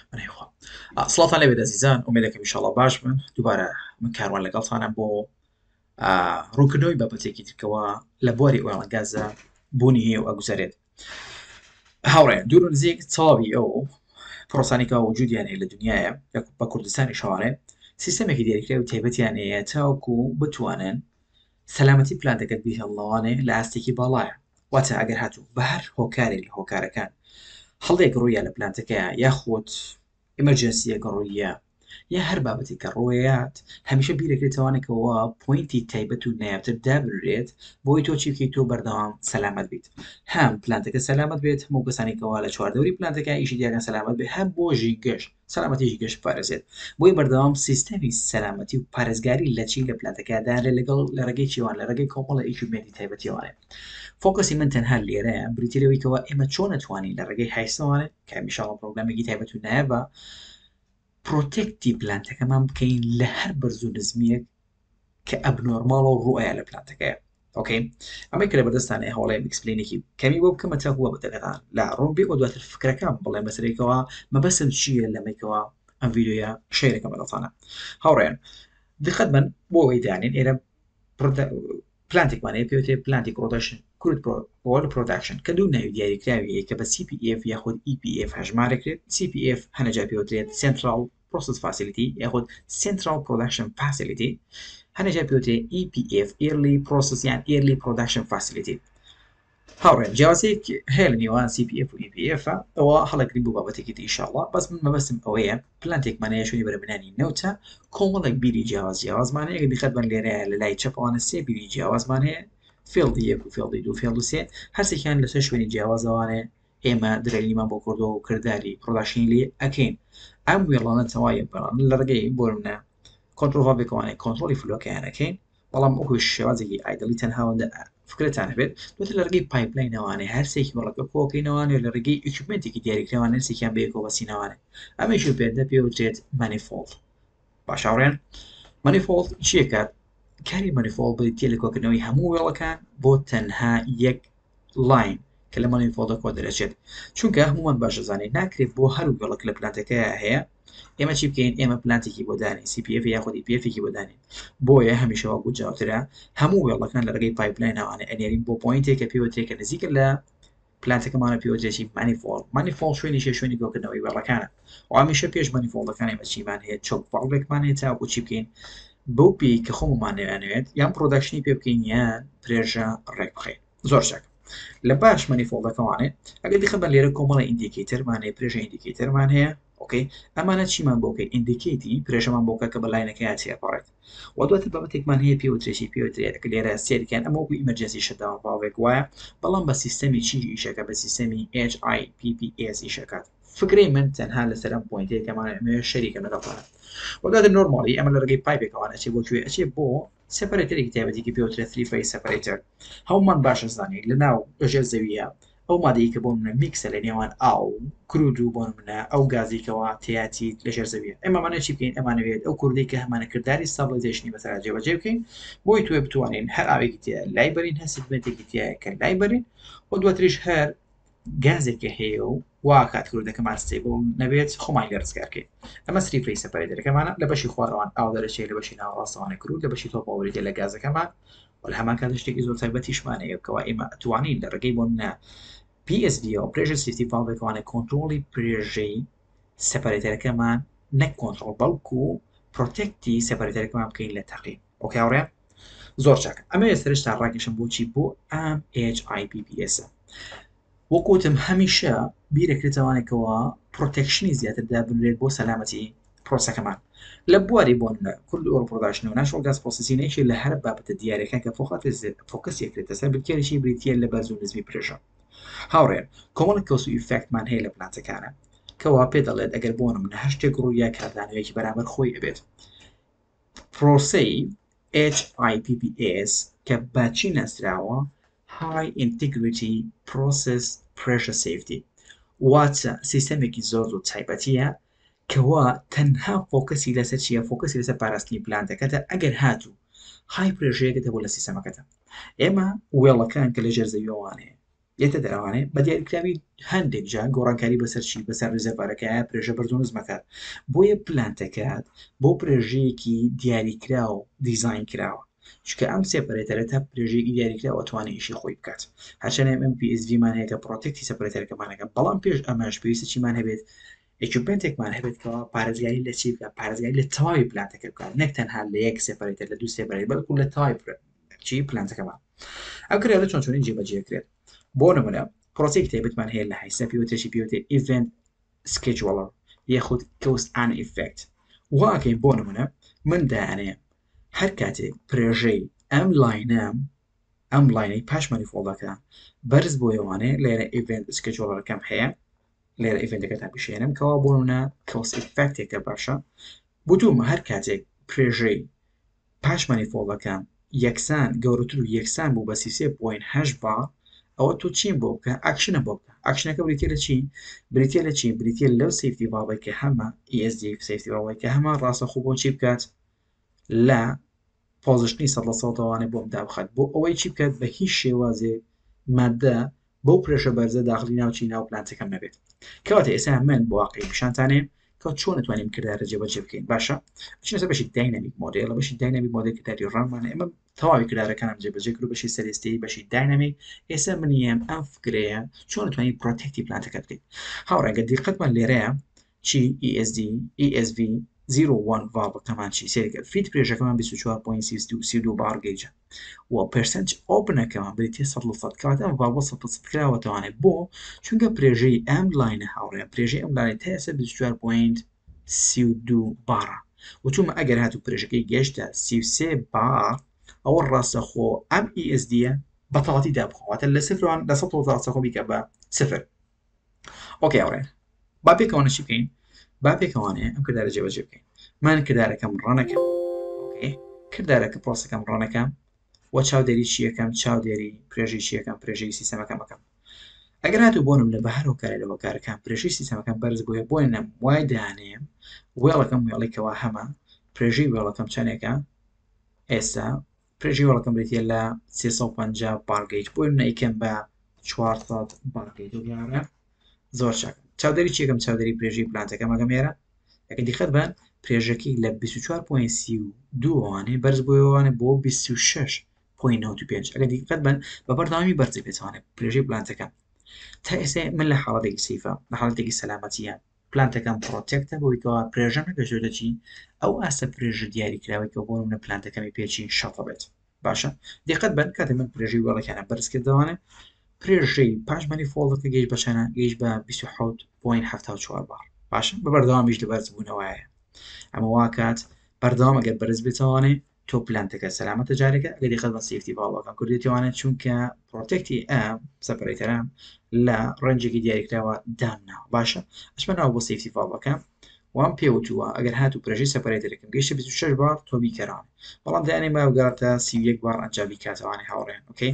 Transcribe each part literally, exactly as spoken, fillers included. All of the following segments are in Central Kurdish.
منیخوا سڵاتان لێبێت ئەزیزان ئومێدەکەم ئینشاڵڵا باش بن دووبارە من کاروان لەگەڵتانە بۆ ڕوونکردنەوەی بابەتێکی ترکەوە لە بواری ئۆیڵ گازە بوونی هەیە و ئەگوزارێت هاوڕێ دوور و نزیک تەواوی ئەو پرۆسانێکە وجودیان هەیە لە دنیاە بە کوردستانی شەوانێ سیستەمێکی دیاریکراوی و تایبەتیان هەیە تاوەکو بتوانن سەلامەتی پلانتەکەت بیهێڵنەوانێ لە ئاستێکی باڵایە واتە ئەگەر هاتوو بە هەر هۆکارێک لە هۆکارەکان هەڵێک ڕوویە لە پلانتەکەیە یاخۆت ئمەرجنسیە گەڕۆیە یا هەر بابەتی کە ڕۆیات هەمیشە بیرەکرێتوانێکەوە پوینتی تایبەت و نایابتر دابرێت بۆی تۆ چی بکەیت تۆ بەردەوام سەلامەت بیت هەم پلانتەکە سەلامەت بێت هەموو کەسانێکەوە لە چواردەوری پلانتەکە ئیشی دیارە سەلامەت بێت هەم بۆژی گەشت سەلامەتیژی گەشت پارێزێت بۆی بەردەوام سیستەمی سەلامەتی و پارێزگاری لە چی لە پلانتەکەدارێت لەگەڵ لە ڕێگەی چێوان لە ڕێگەی کۆمەڵە ئیکوبمێنتی تایبەتیوانێ فۆکەسی من تەنها لێرەیە بریتیلەوەیکەوە ئێمە چۆن نتوانین لە ڕێگەی هایسەوانێت کە میشاڵە پرۆگرامێکی تایبەت و نایابە پرۆتێکتی پلانتەکەمان بکەین لە هەر بەرز و نزمیەک کە ئەبنۆرماڵە و ڕوئە لە پلانتەکەیە ئۆکەی ئەمەی کە لە بەردەستانێ هەوڵێ ئەکسپلینێکی کەمی بۆ بکەمە تا هووە بەدەگەتان لە ڕوون بێ و دواتر فکرەکەم بڵێ مەسەرێکەوە مەبەستم چییە لەمەیکەوە ئەم ڤیدیۆیە شەیرەکەم بەدەڵتانە هاوڕێن دقت بن بۆ ئەوەی دانین ئێرە پلانتێکمانەیە پێوتێ پلانتی پرۆدەکشن کورت پۆل پرۆداکشن کە دوو ناوی دیاریکراویە کە بە سی پی ئف یاخود ئی پی ئف هەژمارەکرێت سی پی ئف هەنەجا پێوترێت سنترال پرۆسس فاسیلیتی یاخود سنترال پرۆداکشن فاسیلیتی هەنەجا پێوتێ ئی پی ئف ئێرلی پرۆسس یان ئێرلی پرۆداکشن فاسیلیتی هاوڕێن جیاوازەیەک هەیە لە نێوان سی پی ئف و ئی پی ئف ئەوە هەڵەگری بوو بابەتێکی ئینشاڵڵا بەس من مەبەستم ئەوەیە پلانتێکمانەیە شوێنی بەرەبنانی نەوتە کۆمەڵێک بیری جیاواز جیاوازمانەیە کە دیقەت بن لێرەیە لە لای چەپەوانە سێ بیری جیاوازمانەیە فێڵدی یەک و فێڵدی دوو فێڵ و سێ هەرسێکیان لەسەر شوێنی جیاوازەوانێ ئێمە درێلیمان بۆ کردەوە و کردداری پرۆداکشنی لێ ئەکەین ئەم وێڵانە تەوایە بەڵام لە ڕێگەی بۆ منە کۆنتڕۆڵڤابێکەوەی کۆنتڕۆلی فلۆکەیانەکەین بەڵام ئەوکو شێوازێکی ئایدڵی تەنهاوەندە فکرتان هەبێت دوتر لە ڕێگەی پایپلاینەوانێ هەرسێکی بەڵەکە کۆکەینەوانێ لە ڕێگەی ئیکوپمنتێکی دیاریکراوان هەرسێکیان بەیەکەوە بەسینەوانێ ئەمەش پێدە پێوترێت مانیفۆڵد باشاوڕێن مانیفۆڵد چیەکات کاری مانیفۆڵد بریتە لە کۆکردنەوەی هەموو وێڵەکان بۆ تەنها یەک لاین کە لە مانیفۆڵدە کۆ دەرەچێت چونکە هەمومان باشەزانێت ناکرێت بۆ هەر وێڵک لە پلانتەکەیە هەیە ئێمە چی بکەین ئێمە پلانتێکی بۆ دانین سی پی ئف یاخود ئی پی ئفێکی بۆ دانین بۆیە هەمیشەوە گوجاوترە هەموو وێڵەکان لە ڕێگەی پایپلاینەوانە ئەنێرین بۆ پوینتێک کە پێوترێکە نزیکە لە پلانتەکەمانە پێوترێکی مانیفۆڵ مانیفۆڵ شوێنی شێ شوێنی کۆکردنەوەی وێڵەکانە و هەمیشە پێش مانیفۆڵەکان ئێمە چیمان هەیە چۆک ڤاڵڤێکمان هەیە تا بۆ چی بکەین بەو پێی کە خۆممان نەوێت یان پرۆداکشنی پێ بکەین یان پرێژە ڕێک بخەین زۆر شەک لە باش مانیفۆڵەکەوانێت ئەگەر دیخە بە لێرە کۆمەڵە ئیندیکیتەرمان هەیە پرێژە ئیندیکیتەرمان هەیە ئۆکەی ئەمانە چیمان بۆکەی ئیندیکیتی پرێژەمان بۆکە کە بە لاینەکەیان چێپەڕێت و دواتر بابەتێکمان هەیە پێوترێکی پێوترێت کە لێرە سێریکیان ئەمە وەکو ئیمەرجەنسی شەتداون ڤاڵڤێک وایە بەڵام بە سیستەمی چی ئیشەکە بە سیستەمی ئێچ ئای پی پی ئێس ئیشەکات فکرەی من تەنها لەسەر ئەم پوینتێکەمان ئەمێ شەریکە لەگەڵتانە وەداتر نۆرمالی ئەمە لە ڕێگەی پایپێکەوانە چێ بۆکوێ ئەچێ بۆ سەپەرێتەرێکی تایبەتێکی پێوترێت تری فەیس سەپەرێتەر هەومان باشە زانین لە ناو ژێر زەویە ئەو مادەی کە بۆ منە میکسە لە نێوان ئاو کرود و بۆ منە ئەو گازێکەوە تیاتی لە ژێر زەویە ئێمەمانە چی بکەین ئەمانەوێت ئەو کوردی کە هەمانە کردداری سابلیزیشنی بەسەر جێبەجێ بکەین بۆی توێ بتوانین هەر ئاوێکی تیا لای بەرین هەر سگمنتێکی تایە کە لای بەرین و دواتریش هەر گازێکە هەیە و وا کات کوردەکەمان ستێبڵ نەبێت خۆمان لێ ڕزگارکەین ئەمە سریفەی سەپەرێتەرەکەمانە لە بەشی خوارەوان ئاو دەرەچێت لە بەشی ناوەڕاستەوانە کرود لە بەشی تۆپەوەریتە لە گازەکەمان و لە هەمان کاتە شتێکی زۆر تایبەتیشمانەیە بکەوە ئێمە ئەتوانین لە ڕێگەی بۆ منە پی ئێس دی و پرێژە سیفتی ڤاڵڤێکەوانە کۆنتڕۆڵی پرێژەی سەپەرێتەرەکەمان نەک کۆنتڕۆڵ بەڵکو پرۆتێکتی سەپەرێتەرەکەمان بکەین لە تەقی ئۆکێ هاوڕێ زۆر چاکە ئەمە ئێستش تا ڕاکێشم بۆچی بۆ ئەم ئێچ ئای پی پی ئێسە وەکوتم هەمیشە بیرەکرێتەوانێکەوە پرۆتێکشنی زیاتر دابنرێت بۆ سەلامەتی پرۆسەکەمان لە بواری بۆن کورد ئۆر پرۆداکشن و ناشۆڵ گاز پرۆسسینێکی لە هەر بابەتە دیارەکان کە فۆکەسێکرێتە سەر بکێرەی بریتە لە بەرز و نزمی پرێژە هاوڕێن کۆمەڵ کەوس و ئیفێکتمان هەیە لە پلانتەکانە کەوا پێ دەڵێت ئەگەر بۆن من هەر شتێک ڕوویە کاردانەوەیەکی بەرامبەر خۆی ئەبێت پرۆسەی ئێچ ئای پی پی ئێس کە باچی ناسراوە High Integrity Process Pressure Safety واتە سیستەمێکی زۆر زۆر تایبەتیە کەوا تەنها فۆکەسی لەسەر چیە فۆکەسی لەسەر پاراستنی پلانتەکەتە ئەگەر هاتوو های پرێژەیەکە دەبوو لە سیستەمەکەتە ئێمە وێڵەکان کە لە ژێر زەویەوانەیە یەتە دەراوانێ بە دیاریکراوی هەندێک جا گۆڕانکاری بەسەر چی بەسەر ڕێزەربارەکە پرێژە بەرز و نزمەکات بۆیە پلانتەکەات بۆ پرێژەیەکی دیاریکرا و دیزاین کراوە چکە ئەم سێپەرێتەرە تا پرێژەیەکی دیاریکراوە توانێت ئیشی خۆی بکات هەرچەنە ئەم پی ئس ڤی مان هەیە کە پرۆتێکتی سەپەرێتەرەکەمانەکە بەڵام پێش ئەمەش پێویستە چیمان هەبێت ئێکیوپمنتێکمان هەبێتەوە پارێزگاری لە چی بکات پارێزگاری لە تەواوی پلانتەکە بکات نەک تەنها لە یەک سێپەرێتەر لە دوو سێپەرێت بەڵکو لە تەواوی چی پلانتەکەمان ئەو کرێتە چۆن چۆنی جێبەجێکرێت بۆ نمونە پرۆسێک تایبەتمان هەیە لە هایسە پیوتێکی پیوتێ ئیڤنت سکیجوڵەر یاخود کەوست ئان ئیفکت واکەین بۆ نمونە من دایانەیە هەر کاتێک پرێژەی ئەم لاینەم ئەم لاینەی پاشمانی فۆڵەکە بەرز بۆ ئێوانێ لێرە ئیڤنت سکیجوڵەرەکەم هەیە لێرە ئیڤنتەکەتان پیشێنم کەوا بۆ نمونە کەوست ئیفکتێکە باشە بوتومە هەر کاتێک پرێژەی پاشمانی فۆڵەکەم یەکسان گەورەتر و یەکسان بوو بە سیسێ پوین هەشت بار ئەوە تۆ چین بۆ بکە ئاکشنە بۆ بکە ئاکشنەکە بریتە لە چی بریتە لە چی بریتە لەو سیفتی باڵی کە هەمە ئی ئەس دی سیفتی باڵی کە هەمە ڕاستەخۆ بۆ چی بکات لە پۆزیشنی سەد لە سەدەوانێ بۆم دابخات بۆ ئەوەی چی بکات بە هیچ شێوازێ مادە بەو پرێشە بەرزە داخلی ناوچی ناو پلانتەکەم نەبێت کەواتە ئێستا من بۆ واقعی پیشانتانێ کە چۆن نتوانین کردارە جێبەجێ بکەین باشە بچینە بەشی داینامیک مۆدل لە بەشی داینامیک مۆدل کردداری ڕامانە ئەمە تەواوی کردارەکانم جێبەجێ کرد و بەشی سەرێستی بەشی داینامیک ئێستا منیم ئەم فکرەیە چۆن نتوانین پرۆتێکتی پلانتەکە بکەین هاوڕێگە دیقەتمان لێرەیە چی ئی ئەس دی ئی ئەس ڤی زیرۆ وان ڤالڤەکەمان چی سێریکە فیت پرێژەکەمان بیست و چوار پۆینت سی و دوو بار گەیجە و پرسنج ئۆپنەکەمان بریتێ سەد لە سەد کەواتە ئەم ڤالڤە سەد لە سەد کراوەتەوانێت بۆ چونکە پرێژەی ئەم لاینە هاوڕێ پرێژەی ئەم لاینە تا ئێستا بیست و چوار پۆینت سی و دوو بارە وتومە ئەگەر هاتوو پرێژەکەی گەشتە سی و سێ بار ئەوە ڕاستەخۆ ئەم ئی ئەس دیە بەتەواتی دابخواتە لە سفران لە سەد ڕاستەخۆ بیکە بە سفر ئۆکێ هاوڕێن با پێکەوانە چی بکەین با پێکەوانەیە ئەم کردارە جێبەجێ بکەین من کردارەکەم ڕەنەکەم کردارەکە پرۆسەکەم ڕەنەکەم وە چاودێری چیەکەم چاودێری پرێژەی چیەکەم پرێژەی سیستەمەکەمەکەم ئەگەر هاتوو بۆنم لە بەهار و کارە لە هۆکارەکان پرێژەی سیستەمەکەم بەرز بووە بۆی نەم وای دانێم وێڵەکەم وێڵێکەوە هەمە پرێژەی وێڵەکەم چەندێکە ئێستا پرێژەی وێڵەکەم بریتە لە سێسەد و پەنجا بارگەیت بۆی نەیکەم بە چوارسەد بارگەیت و دیارە زۆر چاک چاودێری چیەکەم چاودێری پرێژەی پلانتەکەم ئەگەم ئێرە ئەگە دیقەت بن پرێژەکەی لە بیست و چوار پۆینت سی و دوو وانێ بەرز بۆیوانێ بۆ بیست و شەش پۆینت نۆت و پێنج ئەگە دیقەت بن بە بەردەوامی بەرزی پێچوانێت پرێژەی پلانتەکەم تا ئێستا من لە حاڵەتێکی سەیفە لە حاڵەتێکی سەلامەتیە پلانتەکەم پرۆتێکتە بۆیکەوە پرێژە نەگەشتۆتە چی ئەو ئاسە پرێژە دیاریکراوەیەوە بۆ منە پلانتەکەمی پێچی شەڕە بێت باشە دیقەت بن کاتێ من پرێژەی وێڵەکانە بەرز کردوانە پرێژەی پاشمانی فۆڵەکە گەیشت بە چەنە گەیشت بە بیست و حەوت پۆینت هەفتاد و چوار بار باشە بە بەردەوامیش لە بەرز بوونەوەیە ئەمە واکات بەردەوام ئەگەر بەرز بێتوانێ تۆ پلانتەکە سەلامەتە جارێکە ئەگەر دیقەت بە سیفتی باڵەکان کوردێتوانێت چونکە پرۆتێکتی ئەم سەپەرەیتەرام لە ڕەنجێکی دیاریکراوە دامناوە باشە ئەچمە ناو بۆ سیفتی باڵەکە وام پێوتووە ئەگەر هاتوو پرێژەی سەپەرەیتەرەکەم گەیشتە بیست و شەش بار تۆ بیکەران بەڵام دایانێ ماوەگاتە سی و یەک بار ئەنجامی کاتەوانی هاوڕێن ئۆکەی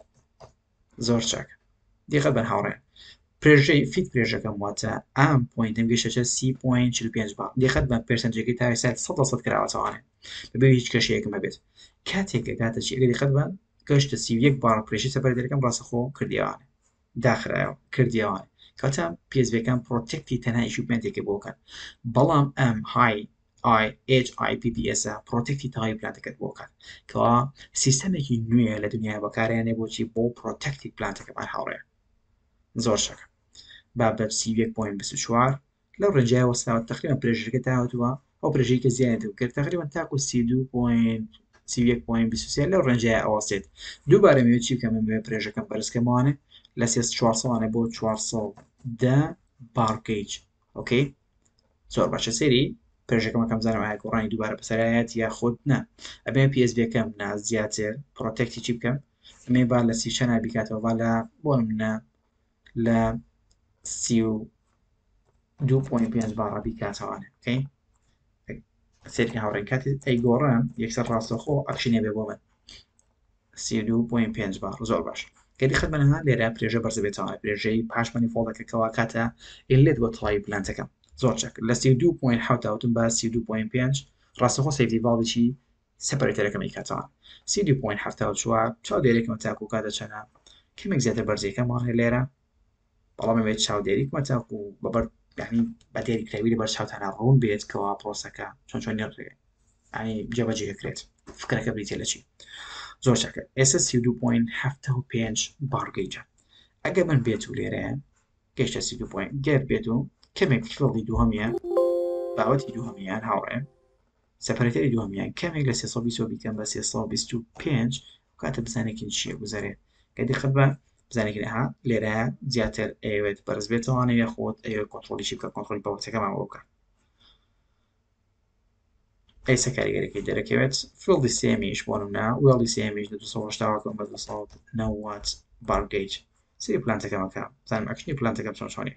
زۆر چاکە دیقەت بن هاوڕێن پرێژەی فیت پرێژەکەم واتە ئەم پۆینتم گەشتە سی پۆینت چل و پێنج بار دیقەت بە پێرسەنجەکەی تا ئێستا سەد لە سەد کراوەتەوانێ بەبێ هیچ کەشەیەکم هەبێت کاتێکە کاتە چی ئەگەر دیقەت بە گەشتە سی و یەک بار پرێژەی سەپەرەیتەرەکەم ڕاستەخۆ کردیەوانێ داخرایەوە کردیەوانێ کەواتە پی ئەس ڤیەکان پرۆتێکتی تەنها ئیکیوپمنتێکی بۆ بکەن بەڵام ئەم های ئای ئیچ ئای پی پی ئێس پرۆتێکتی تەواوی پلانتەکەت بۆ بکات کەوا سیستەمێکی نوێیە لە دنیای بەکارهێنێ بۆچی بۆ پرۆتێکتی پلانتەکەمان هاوڕێ زۆر شەکە با بە سی و یەک پۆینت بیست و چوار لەو ڕێنجای وەستاوە تقریبا پرێژەکە داهاتووە ئەو پرێژەیەکە زیادە کرد تقریبا تاکو سی و دوو پۆینت سی و یەک پۆینت بیست و سێ لەو ڕێنجای ئەوەستێت دووبارە مەوێت چی بکەم مەوێ پرێژەکەم بەرزکەمەوانێ لە سێ چوارسەدانە بۆ چوارسەد و دە بارگەیج ئۆکەی زۆر باشە سێری پرێژەکەمەکەم زانەوە ئایا گۆڕانی دووبارە بەسەرایەت یا خۆت نا ئەبێ پی ئەس ڤیەکەم نا زیاتر پرۆتێکتی چی بکەم ئەمێ با لە سی چەند بیکاتەوە با لە بۆ منە لە سی و دوو پۆینت پێنج بار بیکاتەوانێ ئۆکەی سێری هاوڕێن کاتی ئەی گۆڕم یەکسەر ڕاستەخۆ ئەکشنێ بێ بۆ من سی و دوو پۆینت پێنج بار زۆر باش گەری خەت منها لێرە پرێژە بەرز بێتەوە پرێژەی پاشمانی فۆڵەکەکەوە کاتە ئیلێت بۆ تەواوی پلانتەکەم زۆر چاک لە سی و دوو پۆینت حەوت هاتووم بە سی و دوو پۆینت پێنج ڕاستەخۆ سەیفتی ڤاڵێکی سەپەرەیتەرەکەمی کاتەوە سی و دوو پۆینت هەفتاد و چوار چاودێرێکمە تاکو کاتە چەنە کەمێک زیاتر بەرزەکەمان هەیە لێرە بەڵام ئەوێت چاودێریکمە تاکو بەبەر یعنی بە دیاریکراوی لەبەر چاوتانە ڕوون بێت کەوا پرۆسەکە چۆن چۆنی ڕێ ینی جێبەجێکرێت فکرەکە بریتێ لە چی زۆر چاکە ئێستا سی و دوو پۆینت هەفتە و پێنج بارگەیجە ئەگە من بێت و لێرەیە گەشتە سی و دوو پۆینت گەر بێت و کەمێک فڵی دووهەمیە باوەتی دووهەمیان هاوڕێ سەپەرەتەری دووهەمیان کەمێک لە سێسەد و بیست بیکەم بە سێسەد و بیست و پێنج کاتە بزانێکی چییە گوزارێت کە دیقەت بە بزانێکها لێرەیە زیاتر ئەوێت بەرز بێتەوانە یاخۆت ئەوێ کۆنتترۆلیشی بکە کۆنتترۆلی باوەتەکەمان بۆ بکە ئەیسە کاریگەرەکەی دەرەکەوێت فڵدی سێمیش بۆ نمونە وێڵی سێمیش لە دووسەد و هەشتا بە دووسەد و نەوەت بارگەیج سری پلانتەکەمەکە زانم ئەکشنی پلانتەکەم چۆن چۆنیە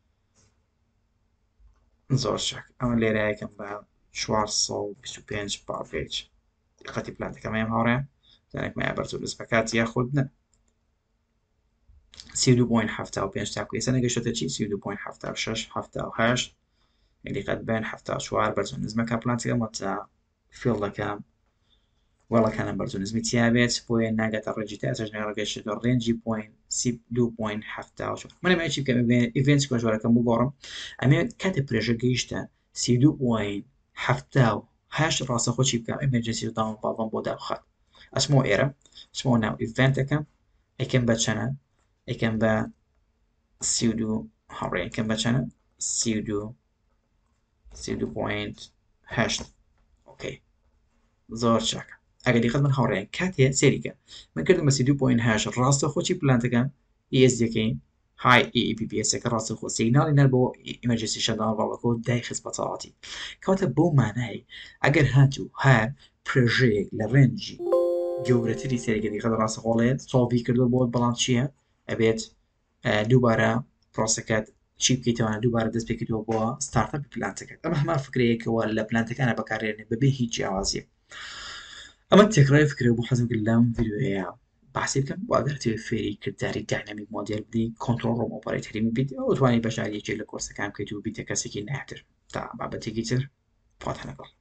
زۆر چاک ئەمە لێرە یەکەم بە چوارسەد و بیست و پێنج بارگەیج دقەتی پلانتەکەمەیەم هاوڕێ زانێک مایە بەرز و بست بکات یاخود نە سی و دوو پۆینت هەفتە و پێنج تاکو ئێستا نەگەشتۆتە چی سی و دوو پۆینت هەفتە و شەش هەفتە و هەشت دیقەت بێن هەفتە و چوار بەرز و نزمەکە پلانتەکەمە تا فێڵدەکەم وەڵەکانم بەرز و نزمی تیا بێت بۆیە ناگاتە ڕێجی تا ئەسەر نێڕەگەشتێتەوە ڕێنجی پۆینت سی و دوو پۆینت هەفتە و چوار من ئەمە چی بکەم ئیڤێنت کۆژوارەکەم بگۆڕم ئەمێ کاتێ پرێژە گەیشتە سی و دوو پۆینت هەفتە و هەشت ڕاستەخۆ چی بکەم ئەمەرجەنسی داون باڵم بۆ دابخات ئەچمەوە ئێرە چمەوە ناو ئیڤێنتەکەم ئەیکەم بە چەنە ئەیکەم بە سی و دوو هەڕێ ئەیکەم بە چەنە سی و دوو سی و دوو پۆینت هەشت ئۆکەی زۆر چاکە ئەگە دیقەت من هاوڕێن کاتێ سێریکە من کردم بە سی و دوو پۆینت هەشت ڕاستە خۆچی پلانتەکەم ئی ئێس دیەکەین های ئی پی پی ئێسەکە ڕاستە خۆ سیگناڵی نەر بۆ ئیمەرجەنسی شەداون باڵەکە دایخست بە تەواوەتی کەواتە بۆ مانای ئەگەر هاتوو هەر پرێژەیەک لە ڕێنجی گەورەتری سێریکە دیقەت ڕاستە خۆڵێت سۆڵڤی کردو بۆت بەڵام چییە ئەبێت دووبارە پرۆسەکەت چی بکەیتەوە دووبارە دەست پێکردەوە بۆ ستارتەپ پلانتەکەت ئەمە هەمان فکرەیەکەوە لە پلانتەکانە بەکارێنێ بەبێ هیچ جیاوازیە ئەمە تێکڕای فکرە بۆ حەزم کرد لەم ڤیدیۆیە باسی بکەم بۆ ئەگەر تێ فێری کردداری داینامیک مۆدێل بدی کۆنتترۆل ڕۆم ئۆپەرەیتەری بیت ئەو توانی بەشاریەکێک لە کۆرسەکان بکەیت و بیتە کەسێکی ناتر تا بابەتێکی تر پات هەنەگەڵ